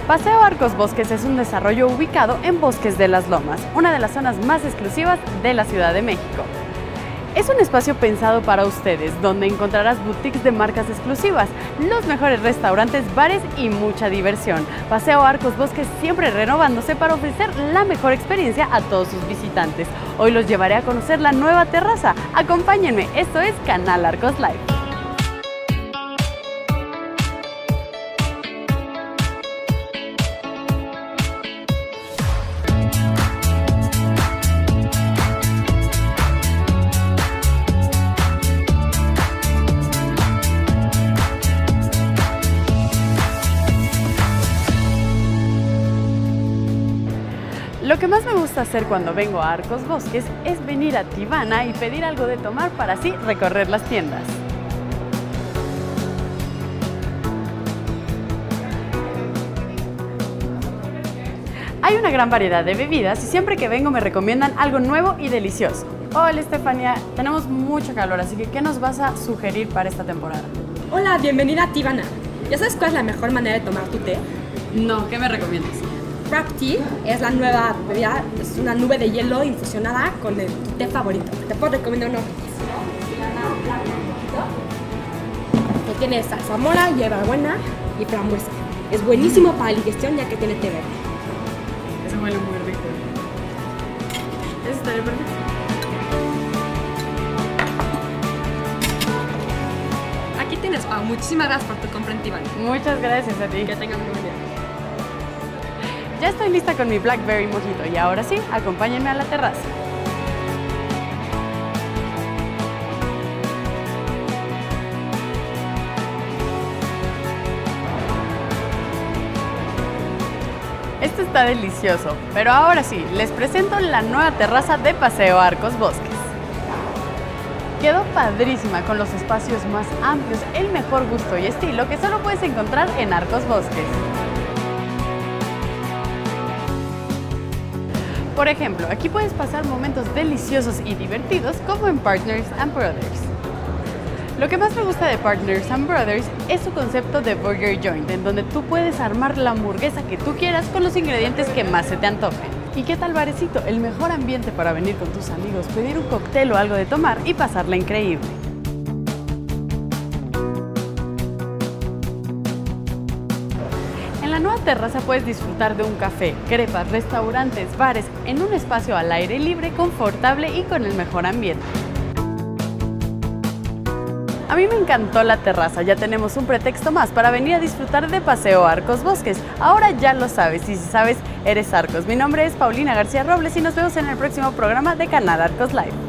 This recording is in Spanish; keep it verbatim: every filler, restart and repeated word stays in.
Paseo Arcos Bosques es un desarrollo ubicado en Bosques de las Lomas, una de las zonas más exclusivas de la Ciudad de México. Es un espacio pensado para ustedes, donde encontrarás boutiques de marcas exclusivas, los mejores restaurantes, bares y mucha diversión. Paseo Arcos Bosques siempre renovándose para ofrecer la mejor experiencia a todos sus visitantes. Hoy los llevaré a conocer la nueva terraza. Acompáñenme, esto es Canal Arcos Live. Lo que más me gusta hacer cuando vengo a Arcos Bosques es venir a Tivana y pedir algo de tomar para así recorrer las tiendas. Hay una gran variedad de bebidas y siempre que vengo me recomiendan algo nuevo y delicioso. Hola Estefania, tenemos mucho calor, así que ¿qué nos vas a sugerir para esta temporada? Hola, bienvenida a Tivana. ¿Ya sabes cuál es la mejor manera de tomar tu té? No, ¿qué me recomiendas? Frap Tea es la nueva bebida, es una nube de hielo infusionada con el, tu té favorito. Te puedo recomendar uno riquísimo. Que tiene salsa mora, hierbabuena y frambuesa. Es buenísimo para la digestión ya que tiene té verde. Eso huele muy rico. Eso estaría perfecto. Aquí tienes, Pau. Muchísimas gracias por tu compra en Tivana. Muchas gracias a ti. Que tengan un buen día. Ya estoy lista con mi Blackberry Mojito y ahora sí, acompáñenme a la terraza. Esto está delicioso, pero ahora sí, les presento la nueva terraza de Paseo Arcos Bosques. Quedó padrísima con los espacios más amplios, el mejor gusto y estilo que solo puedes encontrar en Arcos Bosques. Por ejemplo, aquí puedes pasar momentos deliciosos y divertidos como en Partners and Brothers. Lo que más me gusta de Partners and Brothers es su concepto de Burger Joint, en donde tú puedes armar la hamburguesa que tú quieras con los ingredientes que más se te antojen. ¿Y qué tal barecito? El mejor ambiente para venir con tus amigos, pedir un cóctel o algo de tomar y pasarla increíble. En la nueva terraza puedes disfrutar de un café, crepas, restaurantes, bares, en un espacio al aire libre, confortable y con el mejor ambiente. A mí me encantó la terraza, ya tenemos un pretexto más para venir a disfrutar de Paseo Arcos Bosques. Ahora ya lo sabes, y si sabes, eres Arcos. Mi nombre es Paulina García Robles y nos vemos en el próximo programa de Canal Arcos Live.